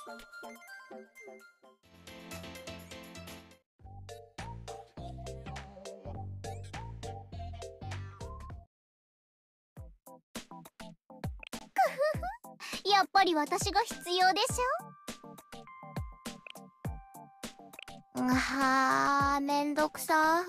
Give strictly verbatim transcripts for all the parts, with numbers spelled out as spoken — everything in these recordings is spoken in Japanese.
やっぱり私が必要でしょ。はあ、めんどくさ。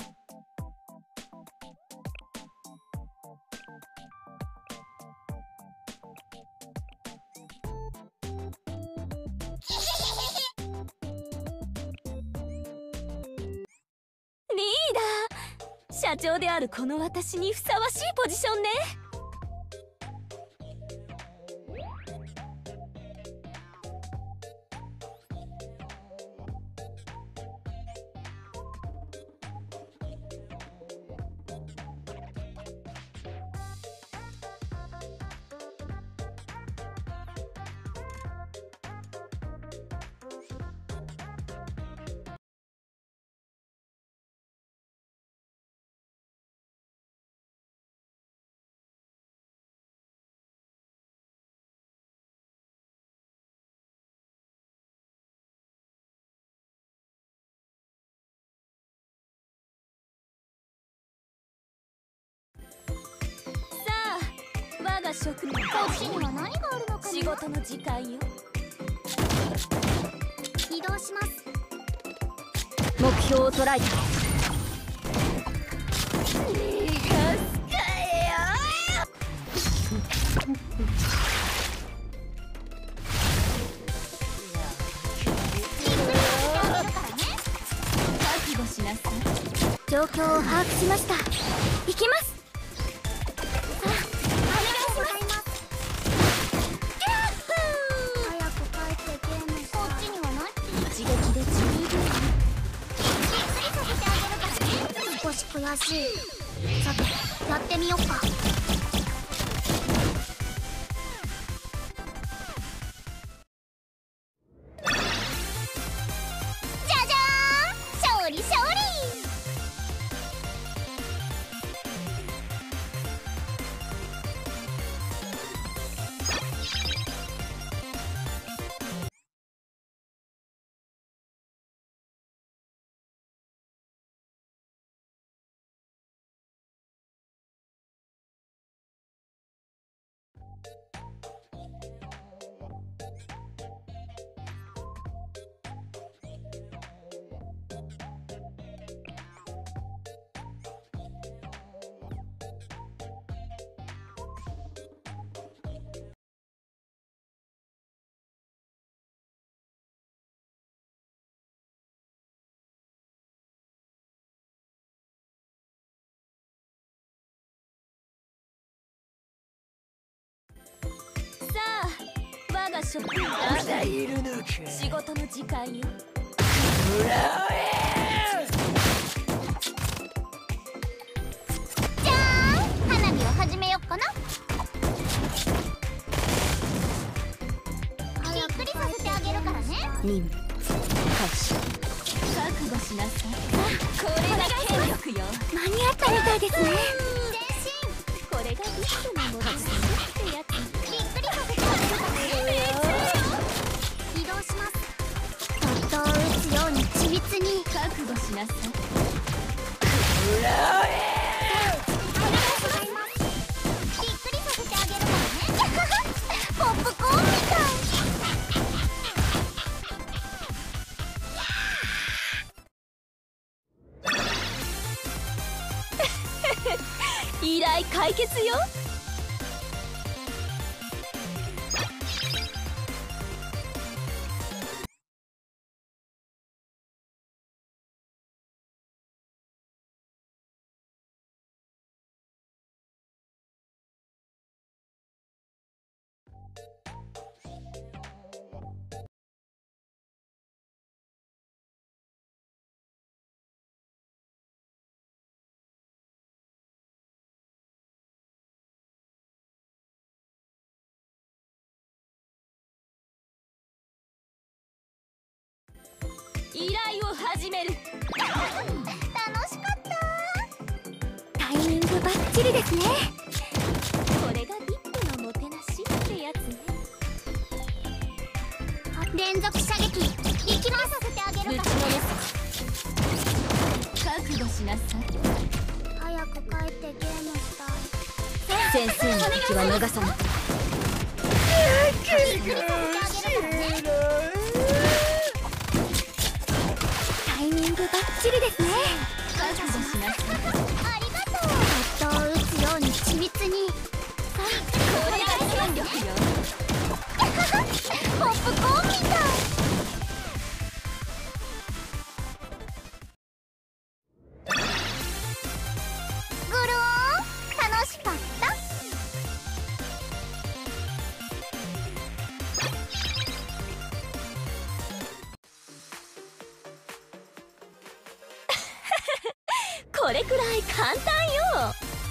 リーダー、社長であるこの私にふさわしいポジションね。我が職人、こっちには何があるのかな。 仕事の時間よ。 移動します。 目標を捉えた。逃がすかよ。覚悟しなさい。 状況を把握しました。行きます。悔しい。さて、やってみよっか。じゃじゃーん、勝利勝利。 我が職員、 まだいるのか。 仕事の時間よ。 ほらおえ。 じゃーん、花火を始めよっかな。びっくりさせてあげるからね。 任務開始。覚悟しなさい。これが権力よ。 間に合ったみたいですね。 前進。これがビッグなものですってやつ。 びっくりさせてあげるからね。移動します。ドットを打つように緻密に。 覚悟しなさい。 ほらおえ。 お願いします。びっくりさせてあげるからね。ポップコーンみたい。 依頼解決よ。依頼を始める。 楽しかった。タイミングバッチリですね。 これがビッグのもてなしってやつね。 あ連続射撃行きますさせてあげるかぶちのめす覚悟しなさい。 早く帰ってゲームしたい先生の敵は逃さない。 タイミングバッチリですね。 覚悟しなさい。 ありがとう。パッドを打つように緻密に。 これが戦力よ。 ポップコーンみたい。グルオン楽しかった。 これくらい簡単よ。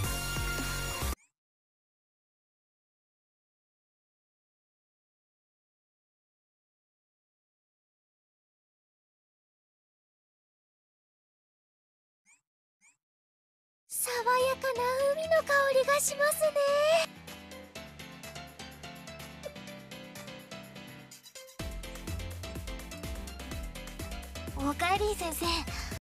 爽やかな海の香りがしますね。おかえり先生。